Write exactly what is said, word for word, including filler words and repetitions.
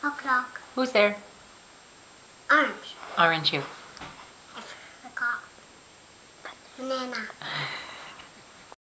O'clock. Who's there? Orange. Orange who? I forgot. Banana.